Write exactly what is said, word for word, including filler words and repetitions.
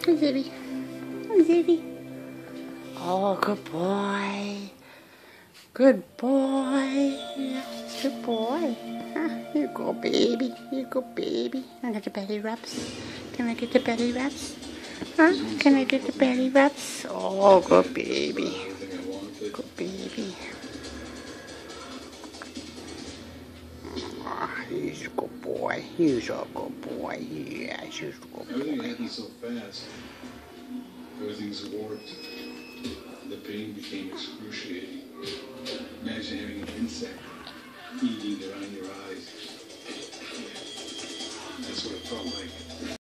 Hi, Xavier. Hi, Xavier. Oh, good boy. Good boy. Yes, good boy. Huh? You go, baby. You go, baby. Can I get the belly rubs? Can I get the belly rubs? Huh? Can I get the belly rubs? Oh, good baby. Good baby. Oh, he's a good boy. He's a good boy. Yes, he's a good boy. Everything happened so fast. Everything's warped. The pain became excruciating. Imagine having an insect eating around your eyes. That's what it felt like.